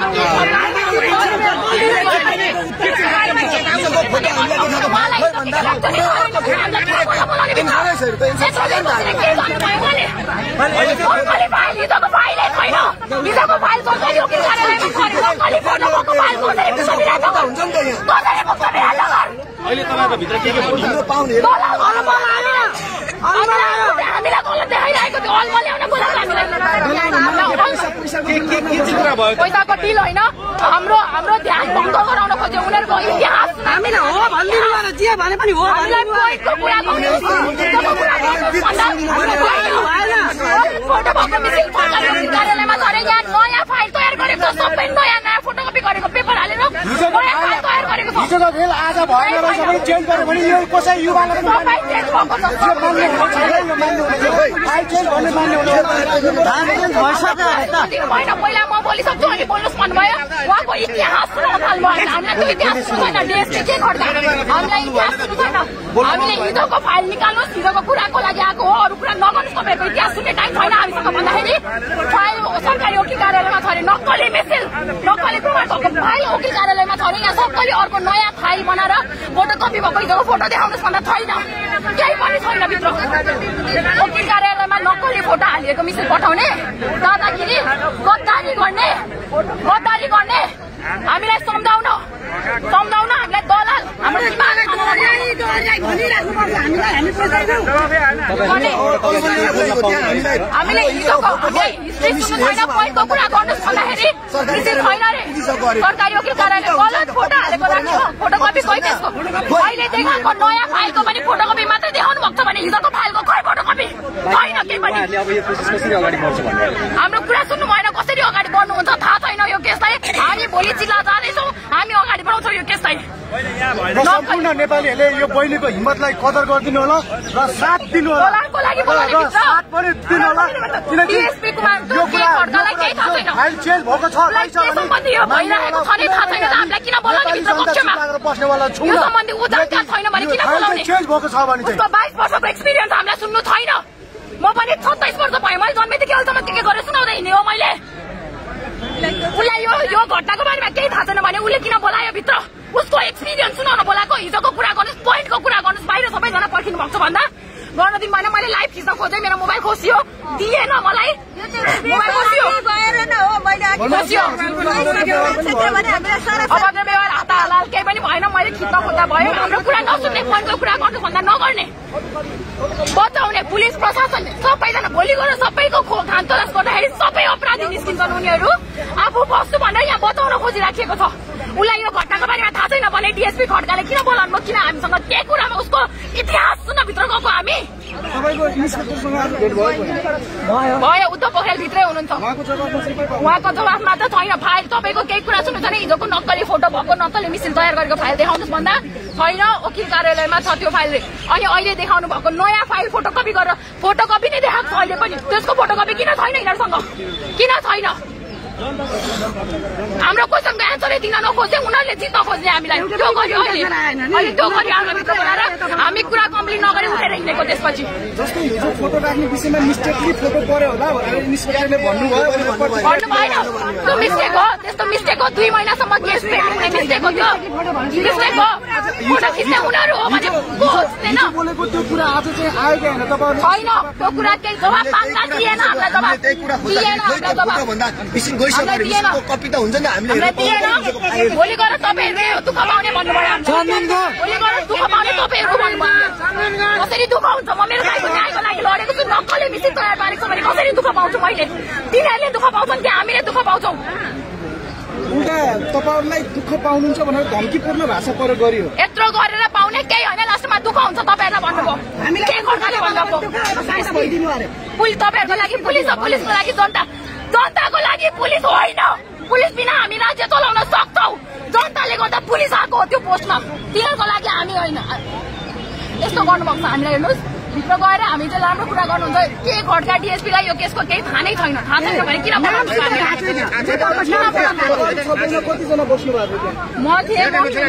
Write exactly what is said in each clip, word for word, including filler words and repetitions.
अहिले तपाईको भित्र के के भन्नु पाउने पैसाको डिल होइन हाम्रो हाम्रो ध्यान भङ्ग गराउन खोज्यो उनीहरूको इतिहास हामीले हो भन्दिनु जे भने पनि हो कार्यालयमा झरे यहाँ नयाँ फाइल तयार गरेको छ सबै नयाँ नयाँ फोटोकपी गरेको पेपर हालेर तयार गरेको छ आज भएन सबै चेन्ज गर्यो भने यो कसै युवालाई सबै चेन्ज भएको छ फाइल चेन्ज गर्ने मान्ने होइन पहिला म बोलिसक्छु अनि बोल्नुहोस् भन्नुभयो उहाँको इतिहास सुनाउन थाल्नुभयो हामीलाई त्यो इतिहास सुन्नु छैन देशले के गर्दा हामीलाई इतिहास सुन्नु छैन हामीले हिजोको फाइल निकाल्नुहोस् हिजोको कुराको लागि आएको हो अरू कुरा नगर्नुहोस् तपाईँहरूको इतिहास सुन्ने टाइम छैन हामीसँग भन्दाखेरि फाइल सरकारी वकिल कार्यालयमा छ अरे नक्कली मेसेज नक्कली प्रमाणपत्र फाइल वकिल कार्यालयमा छ अरे यहाँ सबैले अर्को नयाँ फाइल बनाएर फोटोकपी भएको हिजोको फोटो देखाउनुहोस् भन्दा छैन केही पनि छैन भित्र वकिल कार्यालयमा नक्कली फोटो हालिएको मिसिल पठाउने दादागिरी गद्दारी गर्ने गद्दारी गर्ने हामीलाई सम्झाउन सम्झाउन हामीलाई दलाल हाम्रो हामीले हिजोको हिस्ट्री सुन्नु छैन पहिलो कुरा गर्नुहोस् भन्दाखेरि मिसिल छैन रे सरकारी वकिल कार्यालय गलत फोटो हालेको राख्यो फोटोकपी खै त्यसको अहिले देखाएको नयाँ फाइलको पनि फोटोकपी मात्रै देखाउनु भएको छ भने हिजोको फाइलको खै फोटोकपी छैन केही पनि हाम्रो कुरा सुन्नु भएन कसरी अगाडि बढ्नुहुन्छ थाहा छैन यो केसलाई हामी भोलि जिल्ला जाँदैछौँ हामी अगाडि बढाउँछौँ यो केसलाई सम्पूर्ण नेपालीहरूले यो बहिनीको हिम्मतलाई कदर गरिदिनु होला र साथ दिनु होला साथ पनि दिनु होला किनकि यो कुरा फाइल चेन्ज भएको छ बस्नेवाला छु चेन्ज भएको छ भने चाहिँ बाइस वर्षको एक्सपिरियन्स हामीलाई सुन्नु छैन म पनि सत्ताइस वर्ष भयो मैले जन्मेदेखि अहिलेसम्म के के गरेर सुनाउँदै हिँड्ने हो मैले उसलाई यो यो घटनाको बारेमा केही थाहा छैन भने उसले किन बोलायो भित्र उसको एक्सपिरियन्स सुनाउन बोलाएको हिजोको कुरा गर्नुहोस् पोइन्टको कुरा गर्नुहोस् बाहिर सबैजना पर्खिनु भएको छ भन्दा गर्न दिनु भएन मैले लाइभ खिच्न खोजेँ मेरो मोबाइल खोसियो दिएन मलाई मोबाइल खोसियो अभद्र व्यवहार हात हालाल केही पनि भएन मैले खिच्न खोज्दा भयो हाम्रो कुरा नसुन्ने पोइन्टको कुरा गर्नु भन्दा नगर्ने बचाउने पुलिस प्रशासन सबैजना भोलि गएर सबैको खान तलास गर्दाखेरि सबै अपराधी निस्किन्छन् उनीहरू आफू बस्छु भनेर यहाँ बचाउन खोजिराखिएको छ उसलाई यो घटनाको बारेमा थाहा छैन भने डिएसपी खड्काले किन बोलाउनु किन हामीसँग के कुरामा उसको इतिहास सुन्न भित्र गएको हामी भयो उद्धव पोखरेल भित्रै हुनुहुन्छ उहाँको जवाफमा त छैन फाइल तपाईँको केही कुरा सुन्नु छैन हिजोको नक्कली फोटो भएको नक्कली मिसिन तयार गरेको फाइल देखाउनुहोस् भन्दा छैन वकिल कार्यालयमा छ त्यो फाइल अनि अहिले देखाउनु भएको नयाँ फाइल फोटोकपी गरेर फोटोकपी नै देखाएको छ अहिले पनि त्यसको फोटोकपी किन छैन यिनीहरूसँग किन छैन हाम्रो क्वेसनको एन्सरै दिन नखोजे उनीहरूले जित्न खोज्ने हामीलाई त्यो गर्यो अहिले अहिले त्यो गरी हाम्रो भित्र बोलाएर हामी कुरा कम्प्लिट नगरी उठेर हिँडेको त्यसपछि जस्तै हिजो फोटो राख्ने विषयमा मिस्टेकली फोटो पर्यो होला भनेर इन्सपेक्टरले भन्नुभयो भन्नु भएन त्यो मिस्टेक हो त्यस्तो मिस्टेक हो दुई महिनासम्म केस पेन्डिङ हुने मिस्टेक हो त्यो मिस्टेक हो फोटो खिच्ने उनीहरू हो भने खोज्दैन बोलेको त्यो कुरा आज चाहिँ आएको होइन तपाईहरु छैन त्यो कुरा केही जवाफ माग्दा दिएन हामीलाई जवाफ त्यही कुरा खोज्दा फोटो भन्दा मिसिङ गइसक्यो मिसिङको कपी त हुन्छ नि हामीले भोलि गएर तपाईँहरूले दुःख पाउने भन्नुभयो भोलि गएर दुःख पाउने तपाईँहरूको भन्नुभयो कसरी दुःख हुन्छ म मेरो भाइको न्यायको लागि लडेको छु नक्कली मिसिङ तयार पारेको छ भने कसरी दुःख पाउँछु मैले तिनीहरूले दुःख पाउँछन् कि हामीले दुःख पाउँछौँ उल्टा तपाईहरुलाई दुःख पाउनुहुन्छ भनेर धम्कीपूर्ण भाषा प्रयोग गरियो यत्रो गरेर पाउने केही होइन लास्टमा दुःख हुन्छ तपाईँहरूलाई भन्नुभयो हामीले के गर्नाले भन्नुभयो पुलिस तपाईँहरूको लागि पुलिस हो पुलिसको लागि जनता जनताको लागि पुलिस होइन पुलिस बिना हामी राज्य चलाउन सक्छौँ जनताले गर्दा पुलिस आएको हो त्यो पोस्टमा तिनीहरूको लागि हामी होइन यस्तो गर्नुभएको छ हामीलाई हेर्नुहोस् भित्र गएर हामी चाहिँ राम्रो कुरा गर्नुहुन्छ के खड्का डिएसपीलाई यो केसको केही थाहा नै छैन थाहा छैन भने किन बोलाउनु कतिजना बस्नु भएको थियो म थिएँ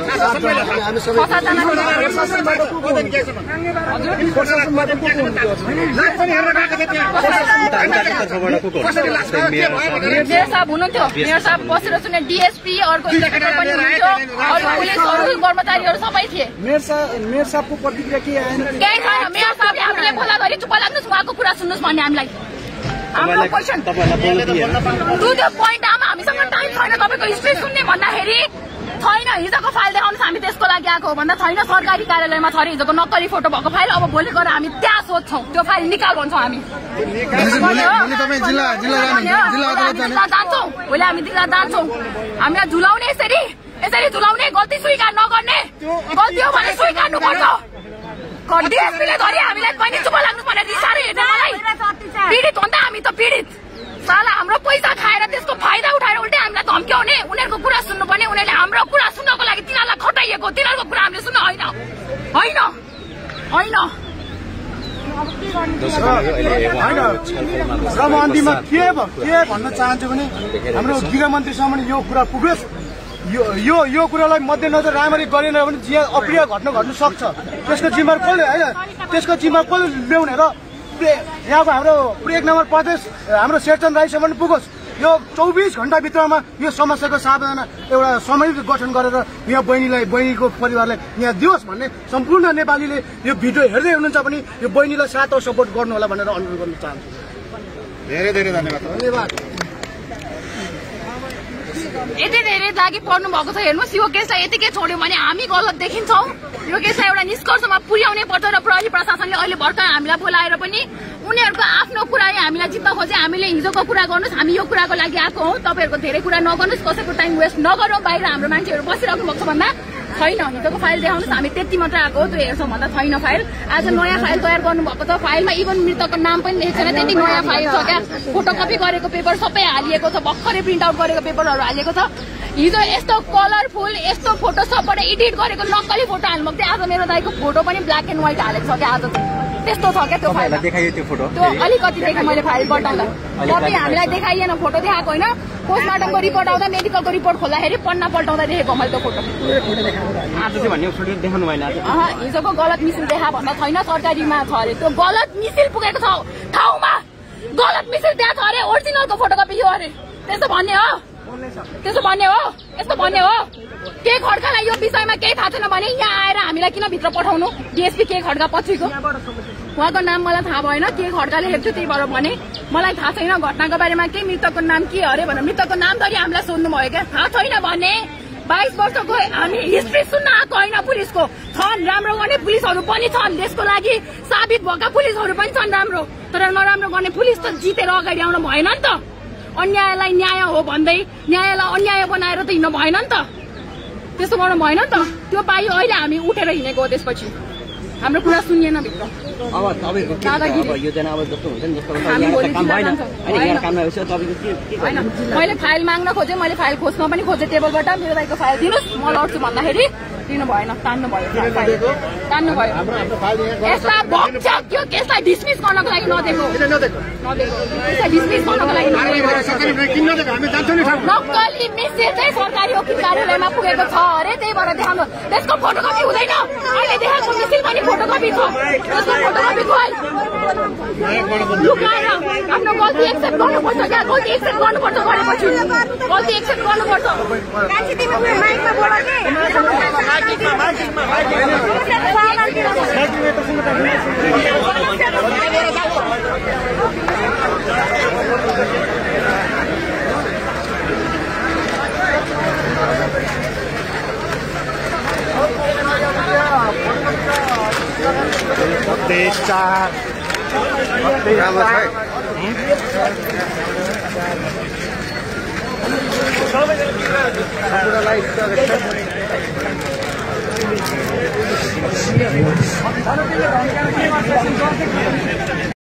मेयर साहब हुनुहुन्थ्यो मेयर साहब बसेर सुने डिएसपी अर्को इन्सपेक्टर पनि हुनुहुन्थ्यो अरू पुलिसहरू कर्मचारीहरू सबै थिए मेयर साहब मेयर साहबको प्रतिक्रिया के आएन केही छैन मेयर साहबले हामीलाई बोला गरी चुप लाग्नुहोस् उहाँको कुरा सुन्नुहोस् भन्ने हामीलाई हाम्रो क्वेसन टु द पोइन्ट आमा हामीसँग टाइम छैन तपाईँको हिस्ट्री सुन्ने भन्दाखेरि छैन हिजोको फाइल देखाउनुहोस् हामी त्यसको लागि आएको हो भन्दा छैन सरकारी कार्यालयमा छ अरे हिजोको नक्कली फोटो भएको फाइल अब भोलि गएर हामी त्यहाँ सोध्छौँ त्यो फाइल निकाल भन्छौँ हामी जिल्ला जान्छौँ भोलि हामी जिल्ला जान्छौँ हामीलाई झुलाउने यसरी यसरी झुलाउने गल्ती स्वीकार नगर्ने गल्ती हो भने स्वीकार्नु पर्छ डिएसपीले धरि हामीलाई पनि चुप लाग्नु पर्ने रिसाएर हेर्नु मलाई पीडित हो नि त हामी त पीडित साला हाम्रो पैसा खाएर त्यसको फाइदा उठाएर उल्टै हामीलाई धम्क्याउने उनीहरूको कुरा सुन्नुपर्ने उनीहरूले हाम्रो कुरा सुन्नको लागि तिनीहरूलाई खटाइएको तिनीहरूको कुरा हामीले सुन्न होइन होइन होइन र म अन्तिममा के के भन्न चाहन्छु भने हाम्रो गृहमन्त्रीसम्म यो कुरा पुगोस् यो यो यो कुरालाई मध्यनजर राम्ररी गरेन भने जे अप्रिय घटना घट्न सक्छ त्यसको जिम्मेवार कसले होइन त्यसको जिम्मेवार कसले ल्याउने र यहाँको हाम्रो एक नम्बर प्रदेश हाम्रो शेरचन्द्र राईसम्म पनि पुगोस् यो चौबिस घण्टाभित्रमा यो समस्याको सावधान एउटा समिति गठन गरेर यहाँ बहिनीलाई बहिनीको परिवारलाई यहाँ दियोस् भन्ने सम्पूर्ण नेपालीले यो भिडियो हेर्दै हुनुहुन्छ भने यो बहिनीलाई साथ सपोर्ट गर्नु होला भनेर अनुरोध गर्न चाहन्छु धेरै धेरै धन्यवाद धन्यवाद यति धेरै लागि पर्नु भएको छ हेर्नुहोस् यो केसलाई यतिकै छोड्यो भने हामी गलत देखिन्छौँ यो केसलाई एउटा निष्कर्षमा पुर्याउनै पर्छ र प्रहरी प्रशासनले अहिले भर्खर हामीलाई बोलाएर पनि उनीहरूको आफ्नो कुरा हामीलाई जित्न खोजे हामीले हिजोको कुरा गर्नुहोस् हामी यो कुराको लागि आएको हौ तपाईँहरूको धेरै कुरा नगर्नुहोस् कसैको टाइम वेस्ट नगरौँ बाहिर हाम्रो मान्छेहरू बसिराख्नु भएको छ भन्दा छैन हिजोको फाइल देखाउनुहोस् हामी त्यति मात्र आएको हो त्यो हेर्छौँ भन्दा छैन फाइल आज नयाँ फाइल तयार गर्नुभएको छ फाइलमा इभन मृतकको नाम पनि लेखेको छैन त्यति नयाँ फाइल छ क्या फोटोकपी गरेको पेपर सबै हालिएको छ भर्खरै प्रिन्ट आउट गरेको पेपरहरू हालिएको छ हिजो यस्तो कलरफुल यस्तो फोटो सबबाट एडिट गरेको नक्कली फोटो हाल्नुभएको थियो आज मेरो दाइको फोटो पनि ब्ल्याक एन्ड व्हाइट हालेको छ क्या आज त्यस्तो छ क्या त्यो फाइल त्यो अलिकति देखेँ मैले फाइल पठाउँदा कपी हामीलाई देखाइएन फोटो देखाएको होइन पोस्टमार्टमको रिपोर्ट आउँदा मेडिकलको रिपोर्ट खोल्दाखेरि पन्ना पल्टाउँदा देखेको मैले त्यो फोटो हिजोको गलत मिसिल देखा भन्दा छैन सरकारीमा छ अरे त्यो गलत मिसिल पुगेको छ ठाउँमा गलत मिसिल त्यहाँ छ अरे ओरिजिनलको फोटोकपी यो अरे त्यस्तो भन्ने हो त्यसो भन्ने हो यस्तो भन्ने हो के खड्कालाई यो विषयमा केही थाहा छैन भने यहाँ आएर हामीलाई किन भित्र पठाउनु डिएसपी के खड्का पछिको उहाँको नाम मलाई थाहा भएन के खड्काले हेर्छु त्यही भएर भने मलाई थाहा छैन घटनाको बारेमा के मृतकको नाम के अरे भनेर मृतकको नाम धरि हामीलाई सोध्नु भयो क्या थाहा छैन भने बाइस वर्षको हामी हिस्ट्री सुन्न आएको होइन पुलिसको छन् राम्रो गर्ने पुलिसहरू पनि छन् देशको लागि साबित भएका पुलिसहरू पनि छन् राम्रो तर नराम्रो गर्ने पुलिस त जितेर अगाडि आउनु भएन नि त अन्यायलाई न्याय हो भन्दै न्यायलाई अन्याय बनाएर त हिँड्नु भएन नि त त्यस्तो गर्नु भएन नि त त्यो पाइयो अहिले हामी उठेर हिँडेको हो त्यसपछि हाम्रो कुरा सुनिएन भित्र मैले फाइल माग्न खोजेँ मैले फाइल खोज्न पनि खोजेँ टेबलबाट मेरो दाइको फाइल दिनुहोस् म लड्छु भन्दाखेरि दिनु भएन तान्नु भयो तान्नु भयो यस्ता भक्ष्य त्यो केसलाई डिसमिस गर्नको लागि नदिएको त्यसलाई डिसमिस गर्नको लागि नक्कली मिसिल चाहिँ सरकारी वकिल कार्यालयमा पुगेको छ अरे त्यही भएर देखाउनु त्यसको फोटोकपी हुँदैन अहिले देखाएको मिसिल पनि फोटोकपी छ त्यसको फोटोकपी छ लुकाएर आफ्नो गल्ती एक्सेप्ट गर्नुपर्छ क्या गल्ती एक्सेप्ट गर्नुपर्छ गरेपछि गल्ती एक्सेप्ट गर्नुपर्छ Gracias.